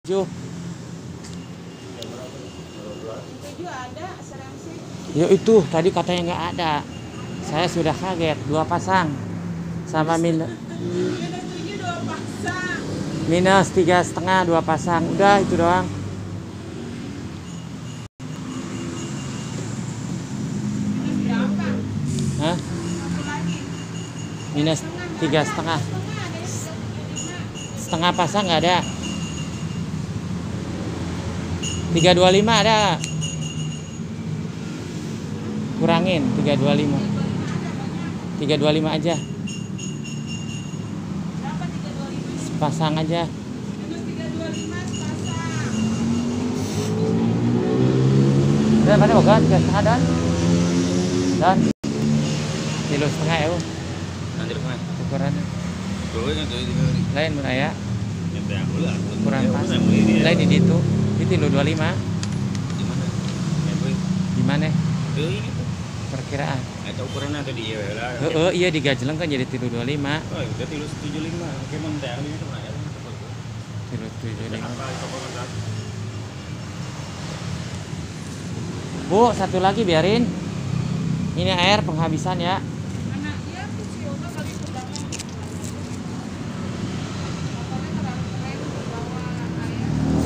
7 ada asuransi. ya itu tadi katanya nggak ada, saya sudah kaget. 2 pasang sama minus 2 pasang. minus 3,5 2 pasang, udah itu doang. Minus berapa? Hah? Satu lagi. Minus 3,5 setengah pasang nggak ada. 325 ada, kurangin 325 aja, Berapa 325? sepasang aja. Minus 325 sepasang. Dan mana boga 3,5 dan 3,5 ya Nanti rumah. ukurannya Tuh itu lain mun aya nyampe aku lah. ukuran pas lain di ditu itu 25 Di mana? Nyampe. di mana Tuh ini tuh. perkiraan. Eta ukurannya atau di ieu lah. Iya digajeleng kan jadi 325 Oh, udah 375. Oke, mun teh ini tuh ya. 375. Apa itu komentar? Bu, satu lagi biarin. Ini air penghabisan ya. Mana dia tuh si Yoga kali sedangnya. Motornya terlalu keren bawa air.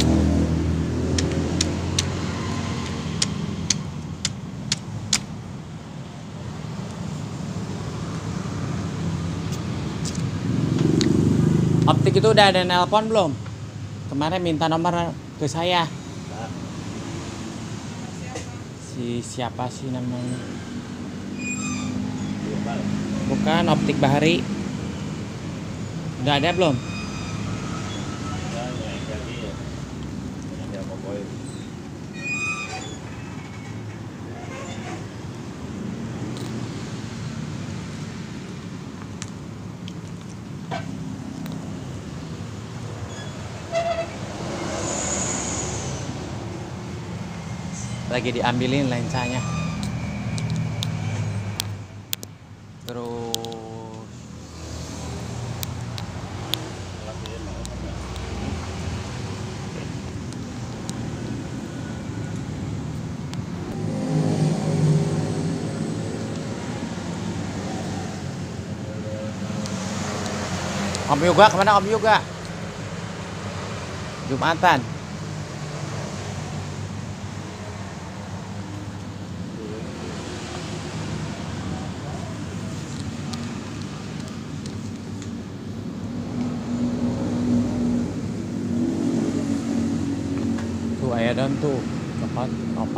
Optik itu udah ada nelpon belum? Kemarin minta nomor ke saya. Siapa sih namanya? Bukan Optik Bahari. Udah ada belum? Ya pokoknya. Lagi diambilin lensanya. Terus Om Yoga kemana Om Yoga? Jumatan. Tuh ayah dan tuh opat.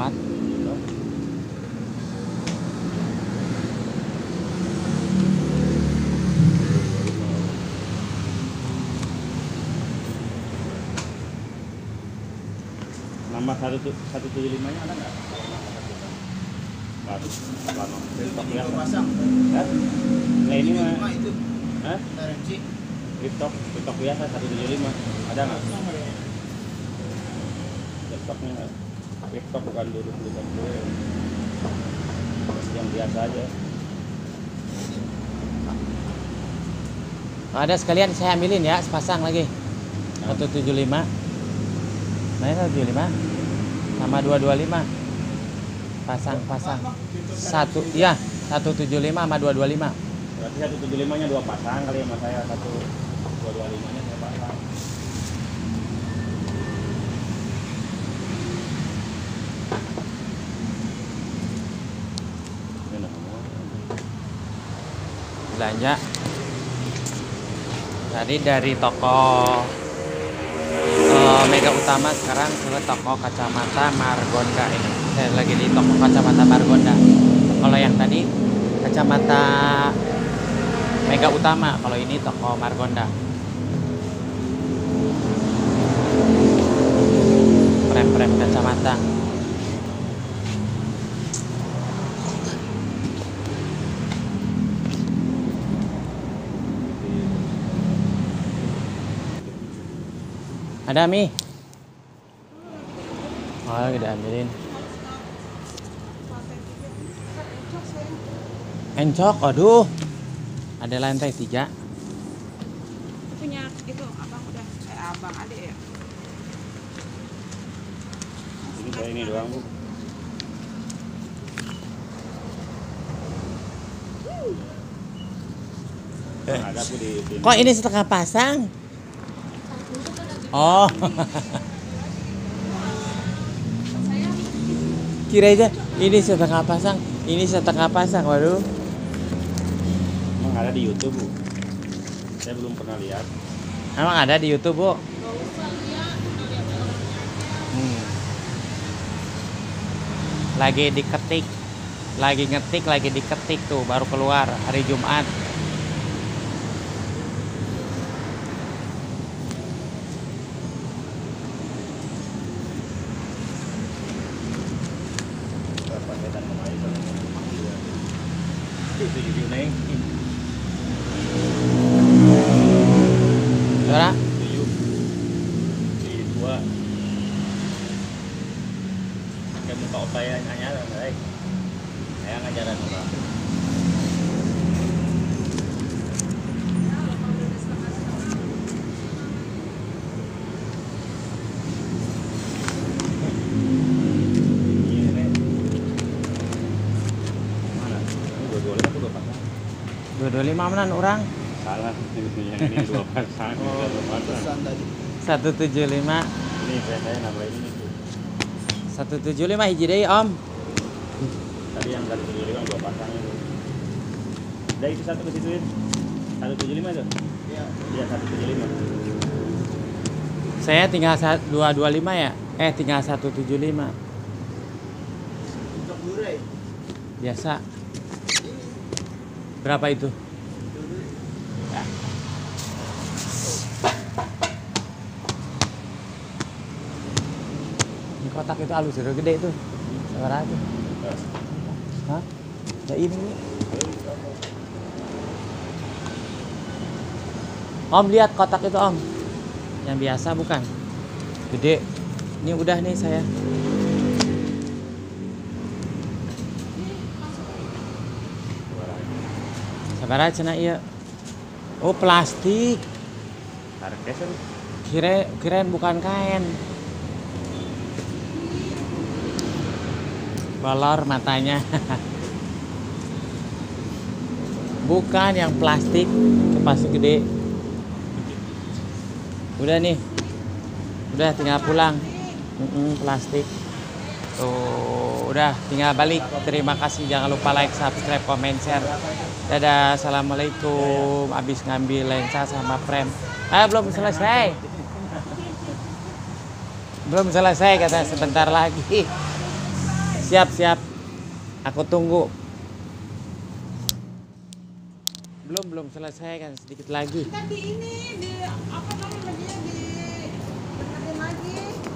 Nama 175-nya ada nggak? Baru. Stok pasang. Ya? Nah ini mah. Itu. Hah? Stok biasa 175. Ada nggak? Stoknya laptop bukan dulu yang biasa aja. Ada sekalian saya ambilin ya, sepasang lagi. 175. Mana 175? Sama 225. Pasang. Satu, iya, 175 sama 225. Berarti 175-nya 2 pasang kali sama saya 225-nya 2 pasang. Belanja tadi dari toko Mega Utama sekarang ke toko kacamata Margonda. Ini saya lagi di toko kacamata Margonda. Kalau yang tadi kacamata Mega Utama, kalau ini toko Margonda. Prem kacamata. Ada mie? Oh, udah ambilin. Encok, aduh. Ada lantai 3. Punya itu abang udah abang adik ya. Ini saya ini doang, Bu. Ada Bu di Kok ini setengah pasang? Oh. Kira aja ini setengah pasang, ini setengah pasang. Waduh. Emang ada di YouTube, Bu. Saya belum pernah lihat. Emang ada di YouTube, Bu? Lagi diketik, lagi ngetik, lagi diketik tuh, baru keluar hari Jumat. Paketan kemarin itu jadi naik. Saudara, 7 di 2 kayak muka opa yang nanya baik saya ngajaran muka ini mana ini dua-duanya aku udah pasang 225 menan orang. salah yang ini 2 pasang ini 1 pasang 175. ini saya nambahin ini tuh 175 hiji deui, Om. tadi yang 175 2 pasang itu udah itu satu ke situin 175 tuh iya 175 Saya tinggal 225 ya? Tinggal 175. Biasa. Berapa itu? Ya. Ini kotak itu halus, udah gede itu. Sabar aja. Hah? Ya ini. Om lihat kotak itu, Om. Yang biasa bukan? Gede. Ini udah nih saya. Sabar aja nak iya. Oh plastik. harga Kirain bukan kain. Kolor matanya. Bukan yang plastik, plastik gede. Udah nih. Udah tinggal pulang. Plastik. Tuh, udah tinggal balik. Terima kasih, jangan lupa like, subscribe, komen, share. Dadah, assalamualaikum. Abis ngambil lensa sama frame. Belum selesai. Belum selesai kata sebentar lagi. Siap. Aku tunggu. Belum selesai kan sedikit lagi. Kita di ini di apa namanya dia di benerin lagi.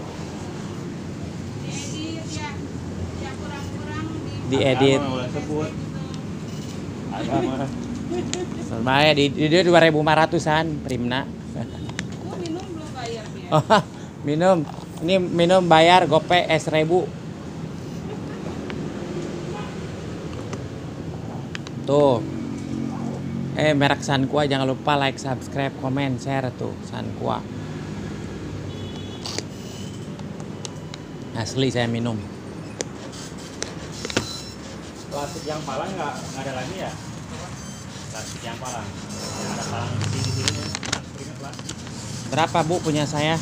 Diedit ya. Ya kurang-kurang Diedit. sebut agama Sama ya di 2.500-an Primna. Oh, minum belum bayar dia. Oh, minum. Ini minum bayar gope es 1000. Tuh. Merek Sanqua, jangan lupa like, subscribe, komen, share tuh Sanqua. Asli saya minum. plastik yang palang nggak ada lagi ya plastik yang palang ada palang di sini ya plastik Berapa Bu punya saya?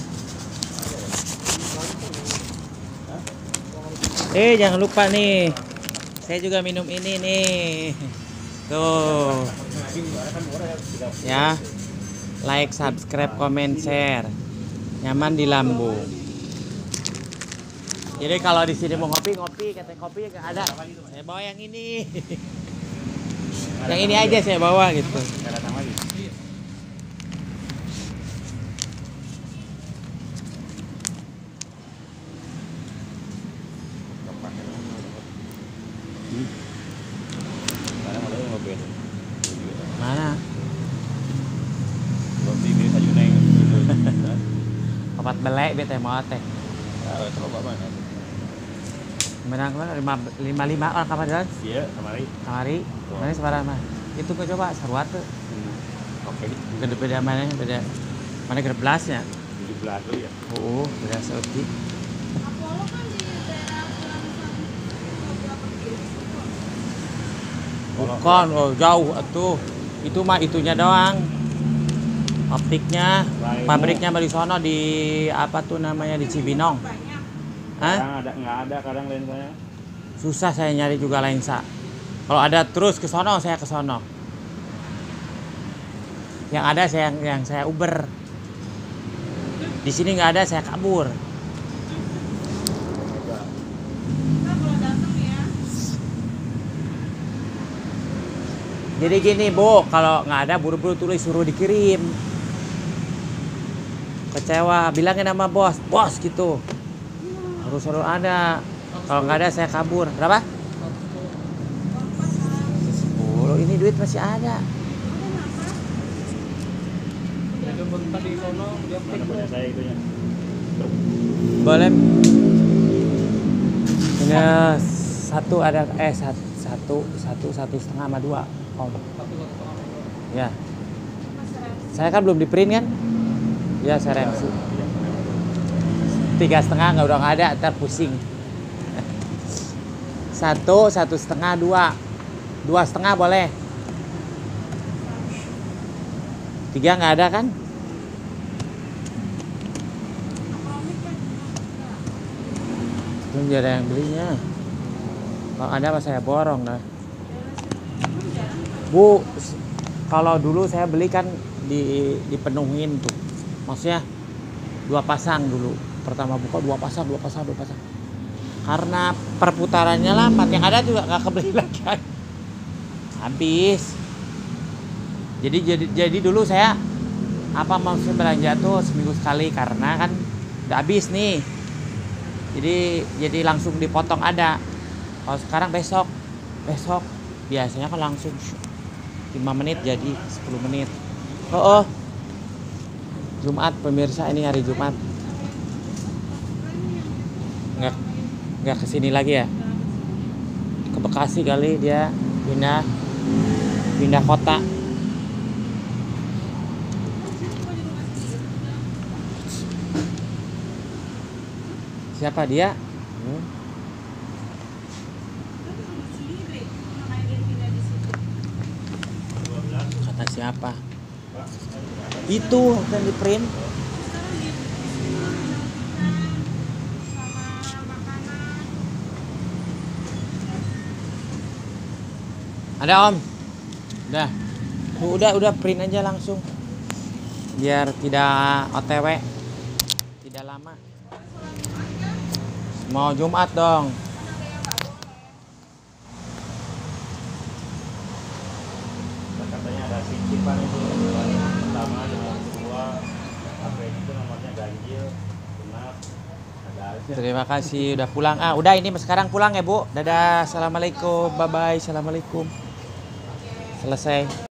Jangan lupa nih. Saya juga minum ini nih. Tuh. Ya. Like, subscribe, komen, share. Nyaman di lambung. Jadi kalau di sini mau ngopi, kata kopi nggak ada. Saya bawa yang ini. Yang ini aja saya bawa gitu. nggak datang lagi Mana? belum di Sayun Neng Obat belek bete mau teh. coba mana Menang 55 orang kapan jalan? iya kemarin Kamari. Mana sebarang mah? Itu kok coba sarua tuh. oke Gede beda mana? Beda. Mana gede belasnya? 17 tuh ya Beda seeutik. Apollo kan di Bukan, oh jauh atuh. Itu mah itunya doang. Optiknya, pabriknya di sono di apa tuh namanya di Cibinong. Hah? Kadang ada nggak ada kadang lensanya. Susah saya nyari juga lensa. Kalau ada terus ke sono saya ke sono. Yang ada yang saya Uber. Di sini nggak ada saya kabur. Jadi gini Bu, kalau nggak ada buru-buru tulis suruh dikirim. Kecewa, bilangin sama bos gitu. Harus selalu ada. Kalau nggak ada saya kabur. Berapa? 10. Ini duit masih ada. Mana punya saya itunya. Boleh. Ini satu ada satu setengah sama 2 Om. Ya. Saya kan belum di print kan? Ya saya remsi. 3,5 udah nggak ada, ntar pusing. 1,5 2,5 boleh. 3 nggak ada kan? Belum ada yang belinya. Kalau ada mah saya borong dah. Bu, kalau dulu saya beli kan dipenuhin tuh. Maksudnya 2 pasang dulu. Pertama buka 2 pasang. Karena perputarannya lambat, yang ada juga nggak kebeli lagi. Habis. Jadi dulu saya maksud belanja tuh seminggu sekali karena kan udah habis nih. Jadi langsung dipotong ada. Kalau sekarang besok biasanya kan langsung 5 menit jadi 10 menit. Oh. Jumat pemirsa, ini hari Jumat. Nggak kesini lagi ya? Ke Bekasi kali dia pindah kota. Siapa dia? Kata siapa? Itu yang di print. Ada Om. Udah print aja langsung. Biar tidak OTW. Tidak lama. Mau Jumat dong. Katanya ada titipan itu. Pertama, kedua, apa itu nomornya ganjil, genap, ada. Terima kasih udah pulang. Udah ini sekarang pulang ya Bu. Dadah. Assalamualaikum. Bye bye. Assalamualaikum. Selesai.